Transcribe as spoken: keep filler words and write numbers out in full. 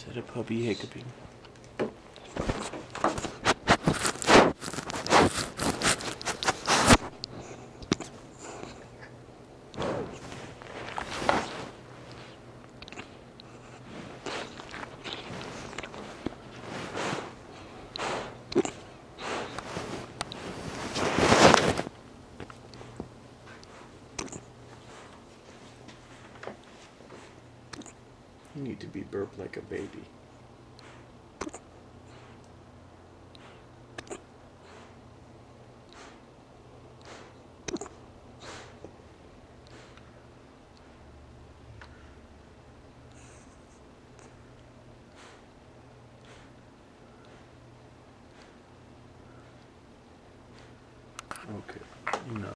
Instead of puppy hiccuping. You need to be burped like a baby. Okay, enough.